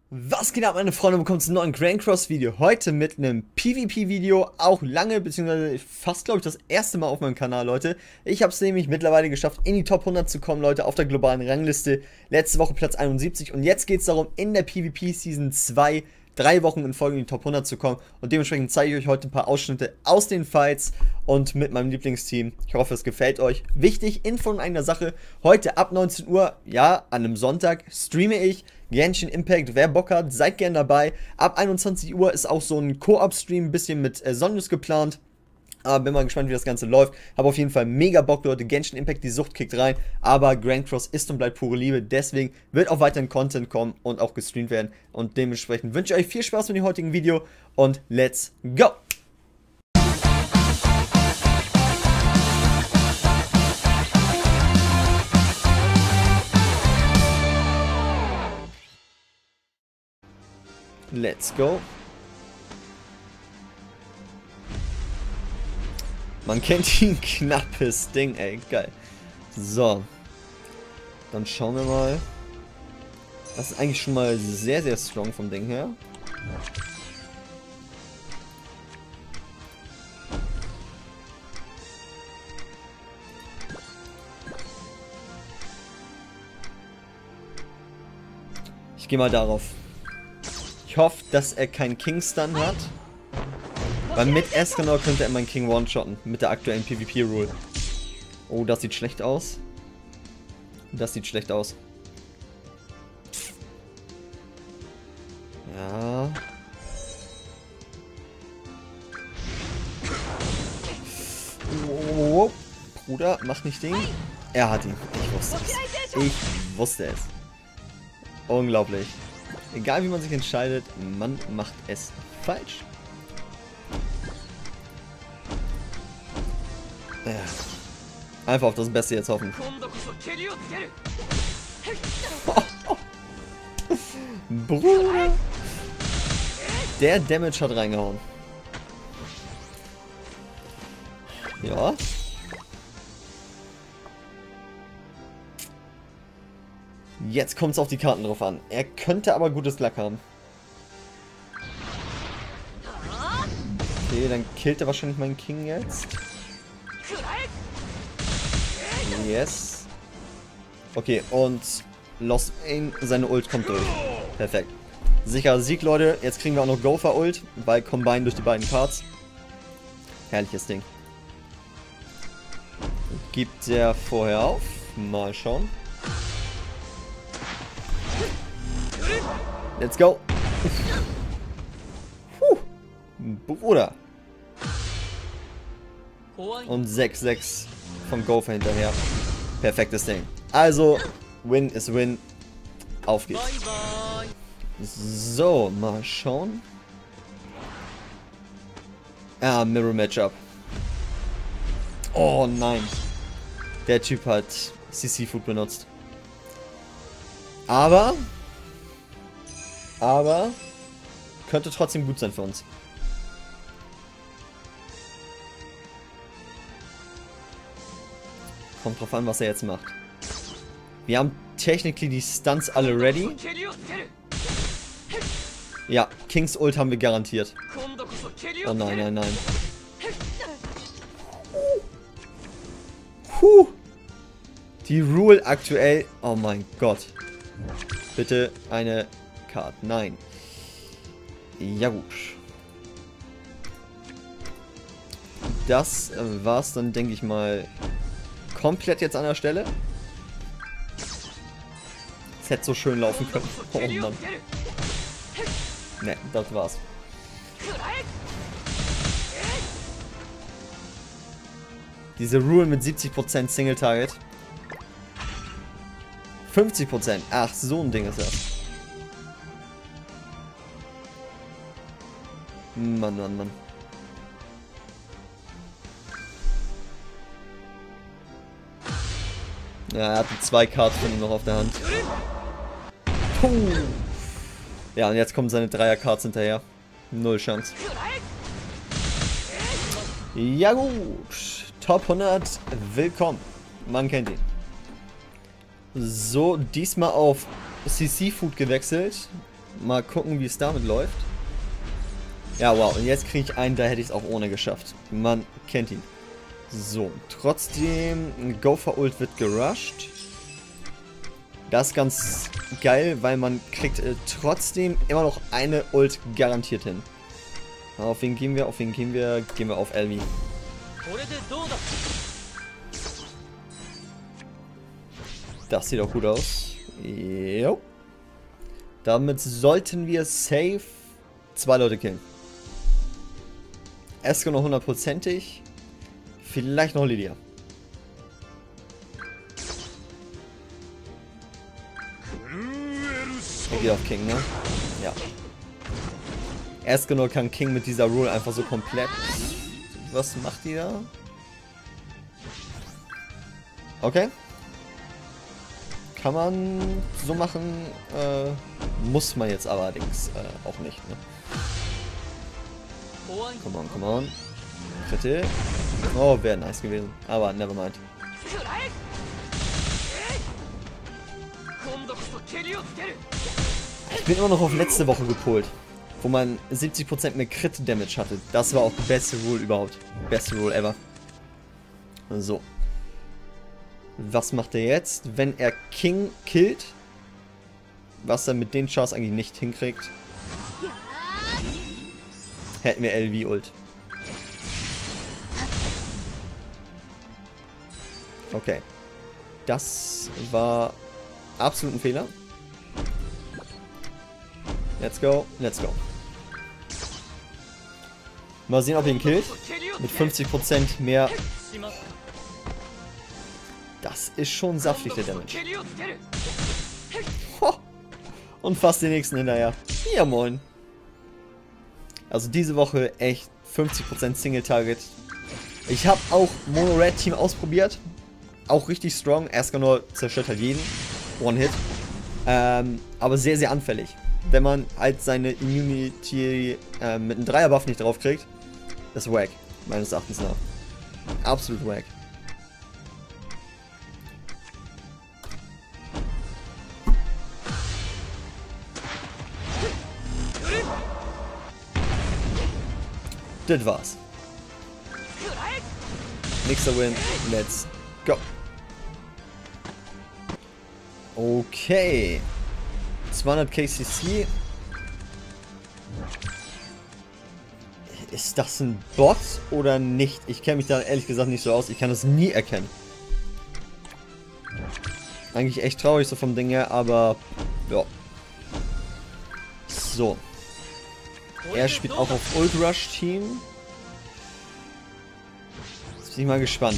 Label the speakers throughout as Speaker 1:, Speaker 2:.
Speaker 1: Was geht ab, meine Freunde? Willkommen zum neuen Grand Cross Video. Heute mit einem PvP-Video. Auch lange, beziehungsweise fast, glaube ich, das erste Mal auf meinem Kanal, Leute. Ich habe es nämlich mittlerweile geschafft, in die Top 100 zu kommen, Leute, auf der globalen Rangliste. Letzte Woche Platz 71. Und jetzt geht es darum, in der PvP Season 2 3 Wochen in Folge in die Top 100 zu kommen. Und dementsprechend zeige ich euch heute ein paar Ausschnitte aus den Fights und mit meinem Lieblingsteam. Ich hoffe, es gefällt euch. Wichtig, Info in einer Sache. Heute ab 19 Uhr, ja, an einem Sonntag, streame ich Genshin Impact. Wer Bock hat, seid gern dabei. Ab 21 Uhr ist auch so ein Koop-Stream, ein bisschen mit Sonnews geplant. Aber bin mal gespannt, wie das Ganze läuft. Habe auf jeden Fall mega Bock, Leute. Genshin Impact, die Sucht kickt rein. Aber Grand Cross ist und bleibt pure Liebe. Deswegen wird auch weiterhin Content kommen und auch gestreamt werden. Und dementsprechend wünsche ich euch viel Spaß mit dem heutigen Video. Und let's go! Let's go. Man kennt ihn, knappes Ding, ey, geil. So. Dann schauen wir mal. Das ist eigentlich schon mal sehr, sehr strong vom Ding her. Ich gehe mal darauf. Ich hoffe, dass er keinen King-Stun hat. Weil mit Escanor könnte er meinen King one-shotten. Mit der aktuellen PvP-Rule. Oh, das sieht schlecht aus. Das sieht schlecht aus. Ja. Oh, Bruder, mach nicht Ding. Er hat ihn. Ich wusste es. Ich wusste es. Unglaublich. Egal wie man sich entscheidet, man macht es falsch. Ja. Einfach auf das Beste jetzt hoffen. Bruder. Der Damage hat reingehauen. Ja. Jetzt kommt es auf die Karten drauf an. Er könnte aber gutes Glück haben. Okay, dann killt er wahrscheinlich meinen King jetzt. Yes. Okay, und Lost Aim, seine Ult kommt durch. Perfekt. Sicherer Sieg, Leute. Jetzt kriegen wir auch noch Gopher Ult, weil Combine durch die beiden Cards. Herrliches Ding. Gibt der vorher auf? Mal schauen. Let's go. Bruder. Und 6-6 vom Gopher hinterher. Perfektes Ding. Also, Win ist Win. Auf geht's. So, mal schauen. Ah, Mirror Matchup. Oh nein. Der Typ hat CC-Food benutzt. Aber könnte trotzdem gut sein für uns. Kommt drauf an, was er jetzt macht. Wir haben technically die Stunts alle ready. Ja, Kings Ult haben wir garantiert. Oh nein, nein, nein. Die Rule aktuell. Oh mein Gott. Bitte eine Card. Nein. Ja gut. Das war's dann, denke ich mal, komplett jetzt an der Stelle. Es hätte so schön laufen können. Oh Mann. Ne, das war's. Diese Rule mit 70% Single Target. 50%. Ach, so ein Ding ist das. Mann, Mann, Mann. Ja, er hatte 2 Cards von ihm noch auf der Hand. Puh. Ja, und jetzt kommen seine 3er-Cards hinterher. Null Chance. Ja gut. Top 100. Willkommen. Man kennt ihn. So, diesmal auf CC-Food gewechselt. Mal gucken, wie es damit läuft. Ja, wow. Und jetzt kriege ich einen, da hätte ich es auch ohne geschafft. Man kennt ihn. So, trotzdem, Gopher Ult wird gerusht. Das ist ganz geil, weil man kriegt trotzdem immer noch eine Ult garantiert hin. Auf wen gehen wir? Auf wen gehen wir? Gehen wir auf Elvi. Das sieht auch gut aus. Jo. Damit sollten wir safe 2 Leute killen. Esko noch 100%ig. Vielleicht noch Lydia. Er geht auf King, ne? Ja. Escanor kann King mit dieser Rule einfach so komplett... Was macht die da? Okay. Kann man so machen, muss man jetzt allerdings auch nicht, ne? Come on, come on. Dritte. Oh, wäre nice gewesen. Aber nevermind. Ich bin immer noch auf letzte Woche gepolt, wo man 70% mehr Crit-Damage hatte. Das war auch die beste Rule überhaupt. Beste Rule ever. So. Was macht er jetzt? Wenn er King killt, was er mit den Chars eigentlich nicht hinkriegt, hätten wir LV Ult. Okay. Das war absolut ein Fehler. Let's go, let's go. Mal sehen, ob er ihn killt. Mit 50% mehr. Das ist schon saftig, der Damage. Ho. Und fast den nächsten hinterher. Ja, moin. Also diese Woche echt 50% Single Target. Ich habe auch Mono Red Team ausprobiert. Auch richtig strong. Escanor zerstört halt jeden. One-Hit. Aber sehr, sehr anfällig. Wenn man halt seine Immunity mit einem Dreier-Buff nicht drauf kriegt, ist wack. Meines Erachtens nach. Absolut wack. Das war's. Nächster Win. Let's go. Okay. 200 KCC. Ist das ein Bot oder nicht? Ich kenne mich da ehrlich gesagt nicht so aus. Ich kann das nie erkennen. Eigentlich echt traurig so vom Ding her, aber ja. So. Er spielt auch auf Ult Rush Team. Jetzt bin ich mal gespannt.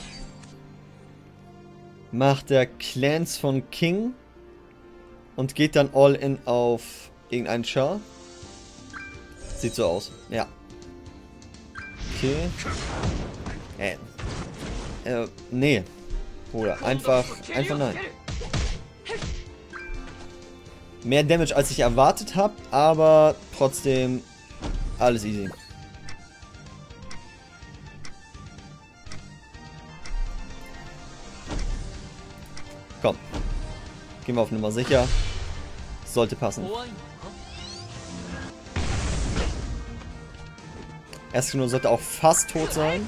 Speaker 1: Macht der Clans von King und geht dann all in auf irgendeinen Char. Sieht so aus. Ja. Okay. Nee. Oder einfach nein. Mehr Damage als ich erwartet habe, aber trotzdem alles easy. Komm. Gehen wir auf Nummer sicher. Sollte passen. Escanor sollte auch fast tot sein.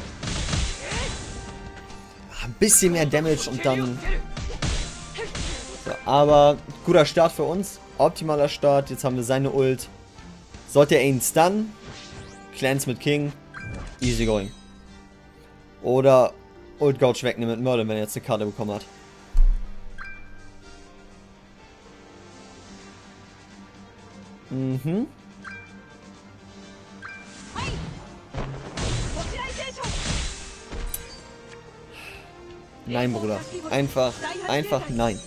Speaker 1: Ein bisschen mehr Damage und dann... So, aber guter Start für uns. Optimaler Start. Jetzt haben wir seine Ult. Sollte er ihn stunnen. Clans mit King. Easy going. Oder Ult Gouge wegnehmen mit Merlin, wenn er jetzt eine Karte bekommen hat. Mhm. Nein, Bruder. Einfach nein.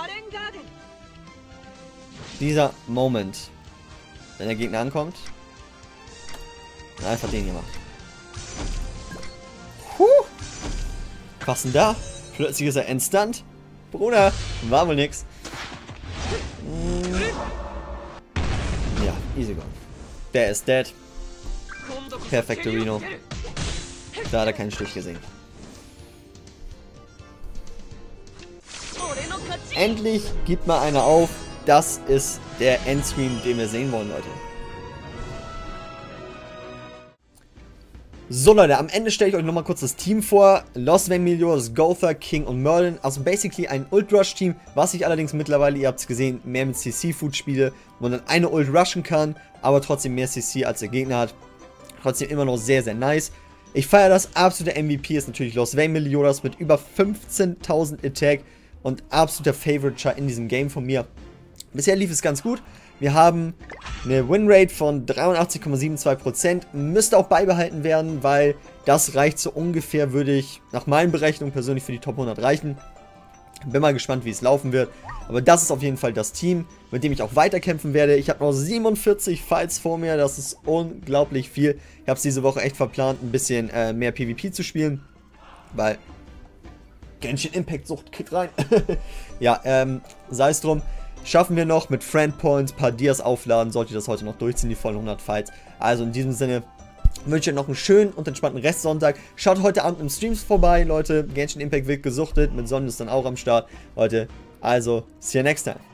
Speaker 1: Dieser Moment, wenn der Gegner ankommt, einfach den gemacht. Was denn da? Plötzlich ist er instant. Bruder, war wohl nix. Ja, easy go. Der ist dead. Perfekte Reno. Da hat er keinen Stich gesehen. Endlich gibt mal einer auf. Das ist der Endscreen, den wir sehen wollen, Leute. So Leute, am Ende stelle ich euch nochmal kurz das Team vor. Los Vamilios, Gowther, King und Merlin. Also basically ein Ult Rush Team, was ich allerdings mittlerweile, ihr habt es gesehen, mehr mit CC Food spiele, wo man dann eine Ult rushen kann, aber trotzdem mehr CC als der Gegner hat. Trotzdem immer noch sehr, sehr nice. Ich feiere das. Absoluter MVP ist natürlich Los Vamilios mit über 15.000 Attack und absoluter Favorite in diesem Game von mir. Bisher lief es ganz gut. Wir haben eine Winrate von 83,72%. Müsste auch beibehalten werden, weil das reicht so ungefähr, würde ich nach meinen Berechnungen persönlich für die Top 100 reichen. Bin mal gespannt, wie es laufen wird. Aber das ist auf jeden Fall das Team, mit dem ich auch weiterkämpfen werde. Ich habe noch 47 Fights vor mir. Das ist unglaublich viel. Ich habe es diese Woche echt verplant, ein bisschen mehr PvP zu spielen. Weil Genshin Impact Sucht kickt rein. Ja, sei es drum. Schaffen wir noch mit Friend Points, paar Dias aufladen, sollte ich das heute noch durchziehen, die vollen 100 Fights. Also in diesem Sinne wünsche ich euch noch einen schönen und entspannten Restsonntag. Schaut heute Abend im Streams vorbei, Leute. Genshin Impact wird gesuchtet, mit Sonnen ist dann auch am Start. Leute, also, see you next time.